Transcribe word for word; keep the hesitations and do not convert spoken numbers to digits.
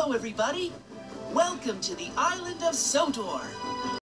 Hello, everybody. Welcome to the island of Sodor.